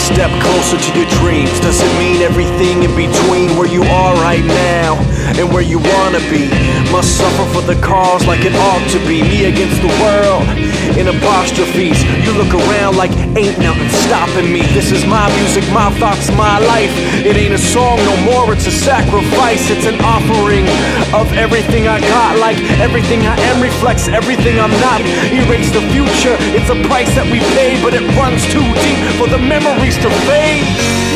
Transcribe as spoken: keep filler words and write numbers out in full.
step closer to your dreams? Does it mean everything in between where you are right now and where you wanna be? Must suffer for the cause like it ought to be. Me against the world in apostrophes. You look around like ain't nothing stopping me. This is my music, my thoughts, my life. It ain't a song no more, it's a sacrifice. It's an offering of everything I got. Like everything I am reflects everything I'm not. Erase the future, it's a price that we pay, but it runs too deep for the memories to fade.